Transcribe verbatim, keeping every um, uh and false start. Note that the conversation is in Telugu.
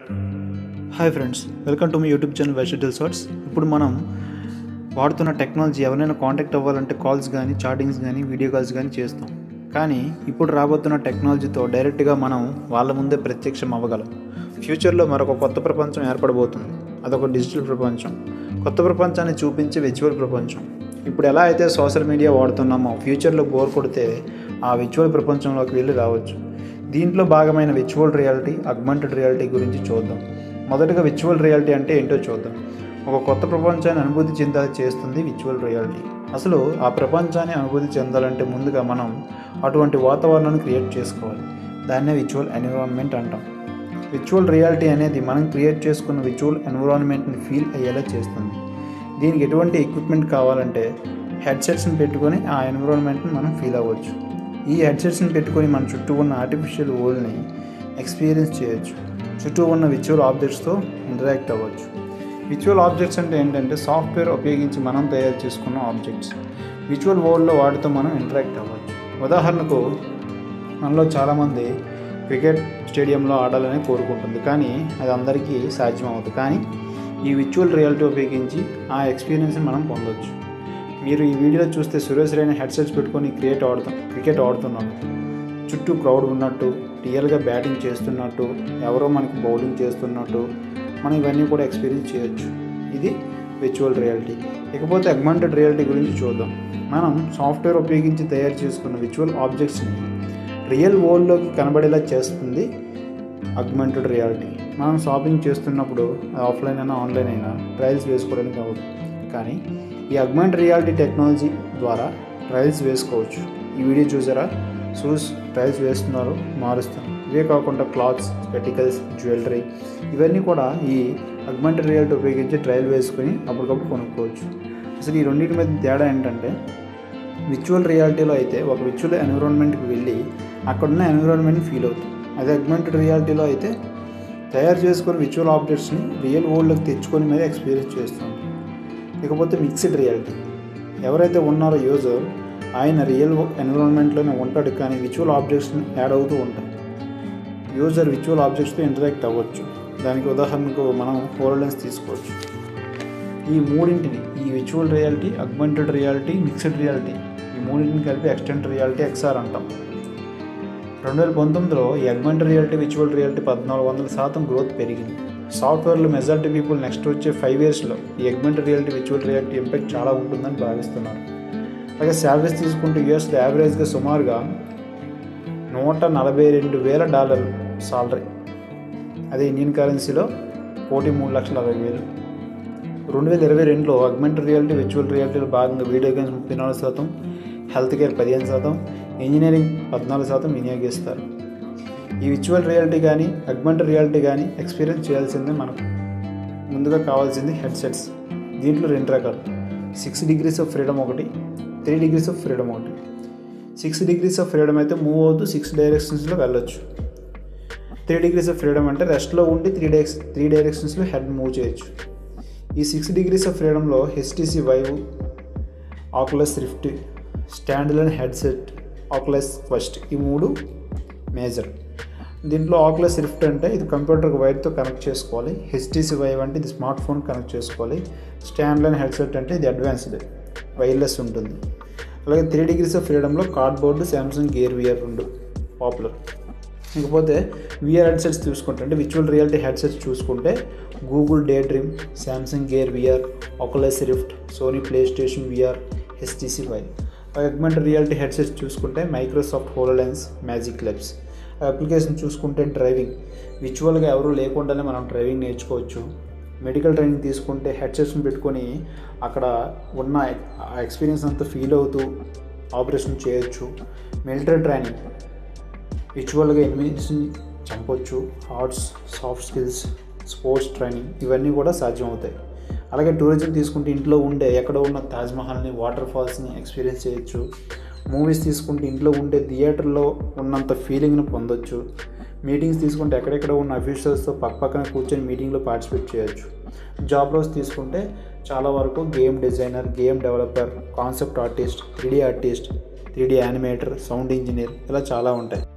Hi friends, welcome to my YouTube channel వైషిటల్ షార్ట్స్. ఇప్పుడు మనం వాడుతున్న టెక్నాలజీ ఎవరైనా కాంటాక్ట్ అవ్వాలంటే కాల్స్ కానీ, చాటింగ్స్ కానీ, వీడియో కాల్స్ కానీ చేస్తాం. కానీ ఇప్పుడు రాబోతున్న టెక్నాలజీతో డైరెక్ట్గా మనం వాళ్ళ ముందే ప్రత్యక్షం అవ్వగలం. ఫ్యూచర్లో మరొక కొత్త ప్రపంచం ఏర్పడబోతుంది. అదొక డిజిటల్ ప్రపంచం, కొత్త ప్రపంచాన్ని చూపించే విజువల్ ప్రపంచం. ఇప్పుడు ఎలా అయితే సోషల్ మీడియా వాడుతున్నామో ఫ్యూచర్లో బోర్ కొడితే ఆ విజువల్ ప్రపంచంలోకి వెళ్ళి రావచ్చు. దీంట్లో భాగమైన విజువల్ రియాలిటీ, అగ్మెంటెడ్ రియాలిటీ గురించి చూద్దాం. మొదటగా విజువల్ రియాలిటీ అంటే ఏంటో చూద్దాం. ఒక కొత్త ప్రపంచాన్ని అనుభూతి చెందాలి చేస్తుంది విజువల్ రియాలిటీ. అసలు ఆ ప్రపంచాన్ని అనుభూతి చెందాలంటే ముందుగా మనం అటువంటి వాతావరణాన్ని క్రియేట్ చేసుకోవాలి. దాన్నే విజువల్ ఎన్విరాన్మెంట్ అంటాం. విజువల్ రియాలిటీ అనేది మనం క్రియేట్ చేసుకున్న విజువల్ ఎన్విరాన్మెంట్ని ఫీల్ అయ్యేలా చేస్తుంది. దీనికి ఎటువంటి ఎక్విప్మెంట్ కావాలంటే హెడ్సెట్స్ని పెట్టుకొని ఆ ఎన్విరాన్మెంట్ని మనం ఫీల్ అవ్వచ్చు. ఈ హెడ్సెట్స్ని పెట్టుకొని మన చుట్టూ ఉన్న ఆర్టిఫిషియల్ వరల్డ్ని ఎక్స్పీరియన్స్ చేయొచ్చు. చుట్టూ ఉన్న విజువల్ ఆబ్జెక్ట్స్తో ఇంటరాక్ట్ అవ్వచ్చు. విజువల్ ఆబ్జెక్ట్స్ అంటే ఏంటంటే సాఫ్ట్వేర్ ఉపయోగించి మనం తయారు చేసుకున్న ఆబ్జెక్ట్స్. విజువల్ వరల్డ్లో వాటితో మనం ఇంటరాక్ట్ అవ్వచ్చు. ఉదాహరణకు మనలో చాలామంది క్రికెట్ స్టేడియంలో ఆడాలని కోరుకుంటుంది, కానీ అది అందరికీ సాధ్యం అవుతుంది. కానీ ఈ విజువల్ రియాలిటీ ఉపయోగించి ఆ ఎక్స్పీరియన్స్ని మనం పొందవచ్చు. మీరు ఈ వీడియోలో చూస్తే సురేష్ రైనా హెడ్సెట్స్ పెట్టుకొని క్రికెట్ ఆడుతాం క్రికెట్ ఆడుతున్నాడు. చుట్టూ క్రౌడ్ ఉన్నట్టు, రియల్గా బ్యాటింగ్ చేస్తున్నట్టు, ఎవరో మనకి బౌలింగ్ చేస్తున్నట్టు మనం ఇవన్నీ కూడా ఎక్స్పీరియన్స్ చేయొచ్చు. ఇది విజువల్ రియాలిటీ. ఇకపోతే అగ్మెంటెడ్ రియాలిటీ గురించి చూద్దాం. మనం సాఫ్ట్వేర్ ఉపయోగించి తయారు చేసుకున్న విజువల్ ఆబ్జెక్ట్స్ని రియల్ వరల్డ్లోకి కనబడేలా చేస్తుంది అగ్మెంటెడ్ రియాలిటీ. మనం షాపింగ్ చేస్తున్నప్పుడు ఆఫ్లైన్ అయినా ఆన్లైన్ అయినా ట్రయల్స్ వేసుకోవడానికి అవ్వదు. కానీ ఈ అగ్మెంటెడ్ రియాలిటీ టెక్నాలజీ ద్వారా ట్రయల్స్ వేసుకోవచ్చు. ఈ వీడియో చూసారా, షూస్ ట్రయల్స్ వేస్తున్నారు, మారుస్తారు. ఇవే కాకుండా క్లాత్స్, స్పెటికల్స్, జ్యువెలరీ ఇవన్నీ కూడా ఈ అగ్మెంటెడ్ రియాలిటీ ఉపయోగించి ట్రయల్ వేసుకొని అప్పటికప్పుడు కొనుక్కోవచ్చు. అసలు ఈ రెండింటి మీద తేడా ఏంటంటే, విజువల్ రియాలిటీలో అయితే ఒక విజువల్ ఎన్విరాన్మెంట్కి వెళ్ళి అక్కడున్న ఎన్విరాన్మెంట్ని ఫీల్ అవుతుంది. అదే అగ్మెంటెడ్ రియాలిటీలో అయితే తయారు చేసుకొని విజువల్ ఆబ్జెక్ట్స్ని రియల్ వరల్డ్లోకి తెచ్చుకొని మీద ఎక్స్పీరియన్స్ చేస్తాం. ఇకపోతే మిక్స్డ్ రియాలిటీ. ఎవరైతే ఉన్నారో యూజర్ ఆయన రియల్ ఎన్విరాన్మెంట్లోనే ఉంటాడు, కానీ విజువల్ ఆబ్జెక్ట్స్ని యాడ్ అవుతూ ఉంటాయి. యూజర్ విజువల్ ఆబ్జెక్ట్స్తో ఇంటరాక్ట్ అవ్వచ్చు. దానికి ఉదాహరణకు మనం హోలోలెన్స్ తీసుకోవచ్చు. ఈ మూడింటిని, ఈ visual reality, augmented reality, mixed reality, ఈ మూడింటిని కలిపి ఎక్స్టెండెడ్ రియాలిటీ ఎక్స్ఆర్ అంటాం. రెండు వేల పంతొమ్మిదిలో ఈ అగ్మెంటెడ్ రియాలిటీ, విజువల్ రియాలిటీ పద్నాలుగు వందల శాతం గ్రోత్ పెరిగింది. సాఫ్ట్వేర్లో మెజారిటీ పీపుల్ నెక్స్ట్ వచ్చే ఫైవ్ ఇయర్స్లో ఈ augmented reality, visual reality impact చాలా ఉంటుందని భావిస్తున్నారు. అలాగే శాలరీస్ తీసుకుంటే యూఎస్లో యావరేజ్గా సుమారుగా నూట నలభై రెండు వేల డాలర్లు సాలరీ. అదే ఇండియన్ కరెన్సీలో కోటి మూడు లక్షల అరవై వేలు. రెండు వేల ఇరవై రెండులో అగ్మెంటెడ్ రియాలిటీ, విజువల్ రియాలిటీలో భాగంగా వీడియో గేమ్స్ ముప్పై నాలుగు శాతం, హెల్త్ కేర్ పదిహేను శాతం, ఇంజనీరింగ్ పద్నాలుగు శాతం వినియోగిస్తారు. ఈ విజువల్ రియాలిటీ కానీ, అగ్మెంటెడ్ రియాలిటీ కానీ ఎక్స్పీరియన్స్ చేయాల్సిందే. మనకు ముందుగా కావాల్సింది హెడ్సెట్స్. దీంట్లో రెండు రకాలు, సిక్స్ డిగ్రీస్ ఆఫ్ ఫ్రీడమ్ ఒకటి, త్రీ డిగ్రీస్ ఆఫ్ ఫ్రీడమ్ ఒకటి. సిక్స్ డిగ్రీస్ ఆఫ్ ఫ్రీడమ్ అయితే మూవ్ అవుతూ సిక్స్ డైరెక్షన్స్లో వెళ్ళొచ్చు. త్రీ డిగ్రీస్ ఆఫ్ ఫ్రీడమ్ అంటే రెస్ట్లో ఉండి త్రీ డైరెక్స్ త్రీ డైరెక్షన్స్లో హెడ్ మూవ్ చేయొచ్చు. ఈ సిక్స్ డిగ్రీస్ ఆఫ్ ఫ్రీడమ్లో HTC Vive, Oculus Rift, standalone headset, Oculus Quest, ఈ మూడు మేజర్. దీంట్లో ఆక్యులస్ రిఫ్ట్ అంటే ఇది కంప్యూటర్కి వైర్తో కనెక్ట్ చేసుకోవాలి. హెచ్టీసీ వైవ్ అంటే ఇది స్మార్ట్ ఫోన్ కనెక్ట్ చేసుకోవాలి. స్టాండ్అలోన్ హెడ్సెట్ అంటే ఇది అడ్వాన్స్డ్ వైర్లెస్ ఉంటుంది. అలాగే త్రీ డిగ్రీస్ ఆఫ్ ఫ్రీడమ్లో కార్డ్బోర్డ్, శాంసంగ్ గేర్ విఆర్ రెండు పాపులర్. ఇకపోతే విఆర్ హెడ్సెట్స్ చూసుకుంటే, అంటే విజువల్ రియాలిటీ హెడ్సెట్స్ చూసుకుంటే Google daydream, Samsung gear VR, Oculus Rift, Sony PlayStation VR, HTC Vive. Augmented reality headsets చూసుకుంటే Microsoft HoloLens, magic labs. Application చూసుకుంటే డ్రైవింగ్, విజువల్గా ఎవరు లేకుండానే మనం డ్రైవింగ్ నేర్చుకోవచ్చు. మెడికల్ ట్రైనింగ్ తీసుకుంటే హెడ్సెట్స్ని పెట్టుకొని అక్కడ ఉన్న ఎక్స్పీరియన్స్ అంతా ఫీల్ అవుతూ ఆపరేషన్ చేయొచ్చు. మిలిటరీ ట్రైనింగ్, విజువల్గా ఎనిమీస్ని చంపొచ్చు. Arts, soft skills, sports training ఇవన్నీ కూడా సాధ్యం అవుతాయి. అలాగే టూరిజం తీసుకుంటే ఇంట్లో ఉండే ఎక్కడ ఉన్న తాజ్మహల్ని, వాటర్ ఫాల్స్ని ఎక్స్పీరియన్స్ చేయొచ్చు. మూవీస్ తీసుకుంటే ఇంట్లో ఉండే థియేటర్లో ఉన్నంత ఫీలింగ్ని పొందొచ్చు. మీటింగ్స్ తీసుకుంటే ఎక్కడెక్కడ ఉన్న అఫీషియల్స్తో పక్క పక్కన కూర్చొని మీటింగ్లో పార్టిసిపేట్ చేయొచ్చు. జాబ్ రోల్స్ తీసుకుంటే చాలా వరకు game designer, game developer, concept artist, three D artist, three D animator, sound engineer ఇలా చాలా ఉంటాయి.